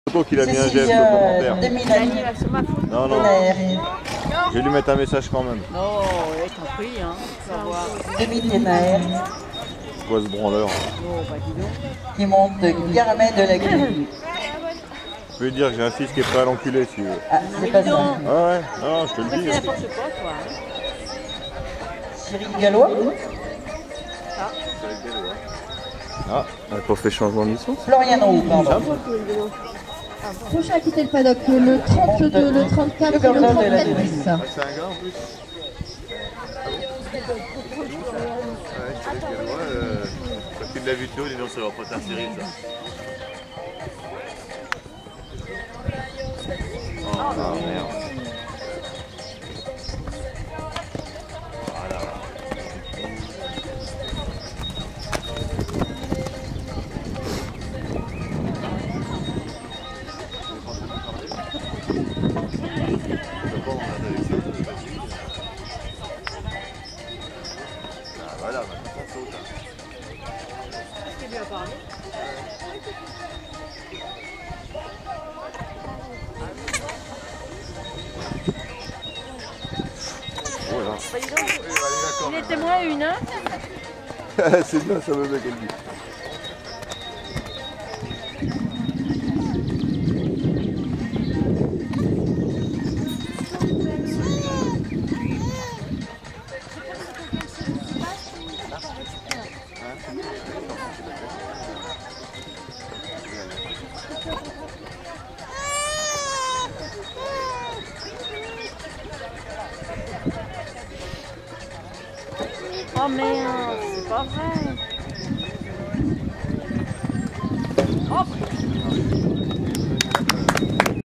Photo qu'il a mis un geste de commentaire. Non, non. Je vais lui mettre un message quand même. Non, ouais, t'en prie, hein. Tu vas voir. Demi-ténère. Quoi ce branleur? Oh, bah dis donc. Qui monte de Caramel de la Grue. Je vais lui dire que j'ai un fils qui est prêt à l'enculer si tu veux. Ah, c'est pas ça. Ah ouais, non, je te le C'est dis. n'importe quoi, toi. Cyril Gallois. Ah, on a pas fait changement de mission. Florian Roux, pardon. Prochain à quitter le paddock, le 32, le 34 et le 34 10. C'est un gars en plus. Parce qu'il l'a vu tôt, il est dans ça va pas faire Cyril ça. Oh merde. Voilà. Voilà, maintenant ça saute. Est-ce qu'il lui a parlé? Voilà. Il était moins une, hein? C'est bien, ça me met qu'elle dit. Oh merde, c'est pas vrai. Hop.